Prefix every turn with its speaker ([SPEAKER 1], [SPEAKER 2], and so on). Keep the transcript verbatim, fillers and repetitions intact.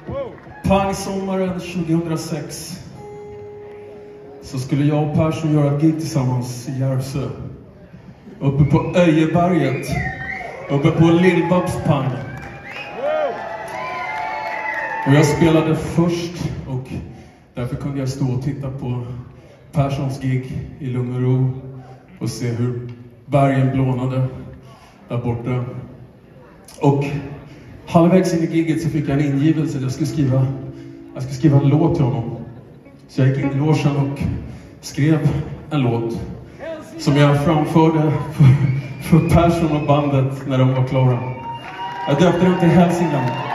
[SPEAKER 1] Pang sommaren tjugohundrasex så skulle jag och Persson göra ett gig tillsammans i Järvsö. Uppe på Öjeberget. Uppe på Lill-Babs Pang. Och jag spelade först och därför kunde jag stå och titta på Perssons gig i lugn och ro och se hur bergen blånade där borta. Och halvvägs in i giget så fick jag en ingivelse att jag skulle skriva, jag skulle skriva en låt till honom. Så jag gick in i logen och skrev en låt som jag framförde för, för Persson och bandet när de var klara. Jag döpte den till Hälsingland.